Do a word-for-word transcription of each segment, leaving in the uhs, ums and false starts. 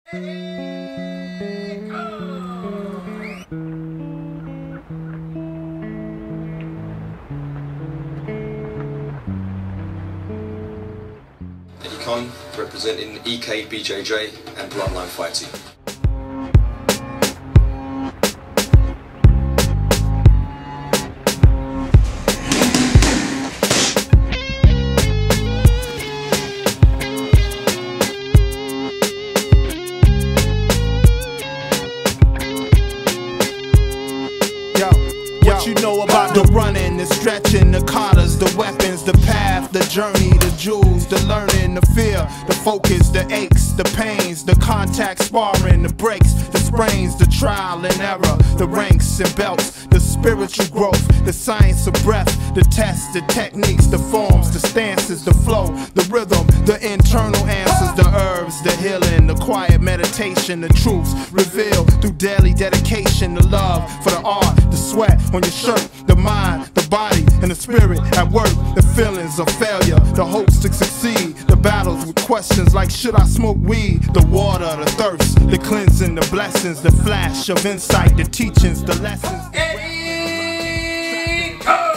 Eddie Kone. Eddie Kone, representing E K B J J and Bloodline Fighting. What you know about the running, the stretching, the katas, the weapons, the path, the journey, the jewels, the learning, the fear, the focus, the aches, the pains, the contact sparring, the breaks, the sprains, the trial and error, the ranks and belts, the spiritual growth, the science of breath, the tests, the techniques, the forms, the stances, the flow, the rhythm, the internal answers, the herbs, the healing, the quiet meditation, the truths revealed through daily dedication, the love for the art, the sweat on your shirt, the mind, the body, and the spirit at work, the feelings of failure, the hopes to succeed, the battles with questions like should I smoke weed, the water, the thirst, the cleansing, the blessings, the flash of insight, the teachings, the lessons. Eddie Kone.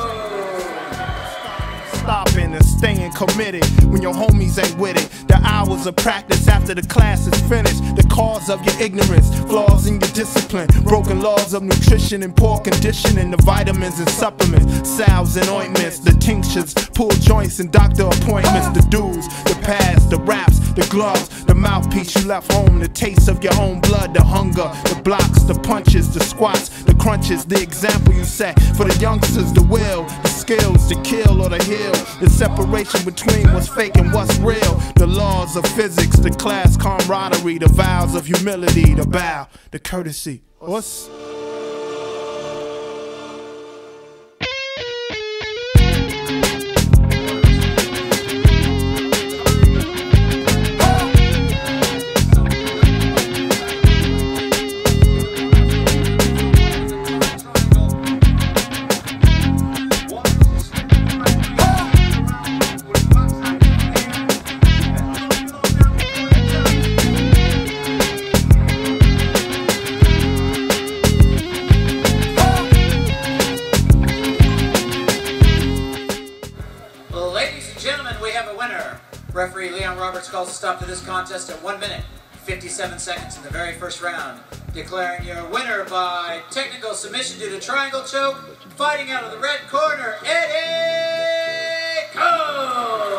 Stopping and staying committed when your homies ain't with it. The hours of practice after the class is finished. The cause of your ignorance, flaws in your discipline, broken laws of nutrition and poor conditioning. The vitamins and supplements, salves and ointments, the tinctures, pull joints and doctor appointments. The dues, the pads, the wraps, the gloves, the mouthpiece you left home. The taste of your own blood, the hunger, the blocks, the punches, the squats, the crunches. The example you set for the youngsters, the will, the skills to kill or to heal. The separation between what's fake and what's real. The laws of physics, the class camaraderie, the vows of humility, the bow, the courtesy. What's Referee Leon Roberts calls a stop to this contest at one minute, fifty-seven seconds in the very first round, declaring your winner by technical submission due to triangle choke, fighting out of the red corner, Eddie Kone!